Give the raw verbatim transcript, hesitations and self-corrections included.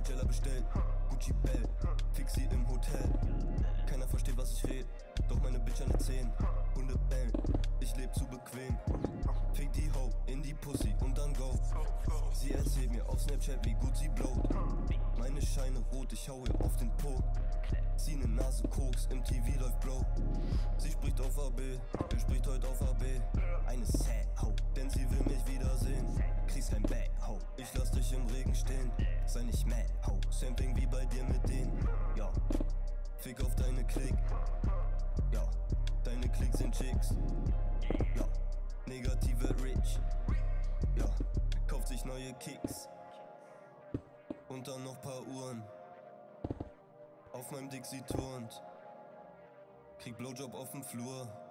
Margiela bestellt, Gucci Bell, fix sie im Hotel. Keiner versteht, was ich red, doch meine Bitch an den Zehen. Hunde bellen, ich leb zu bequem. Fick die Ho in die Pussy und dann go. Sie erzählt mir auf Snapchat, wie gut sie blowt. Meine Scheine rot, ich hau ihr auf den Po. Sie ne Nase Koks, im T V läuft Blow. Sie spricht auf A B, er spricht heute auf A B. Eine Sad Ho, denn sie will mich wiedersehen. Kriegst kein Back Ho, ich lass dich im Regen stehen. Sei nicht mad Ho, Sampling wie bei dir mit denen. Ja, fick auf deine Klick. Ja, deine Klicks sind Chicks. Ja, negativ wird rich. Ja, kauft sich neue Kicks. Und dann noch paar Uhren. Auf meinem Dixie turnt. Krieg Blowjob auf dem Flur.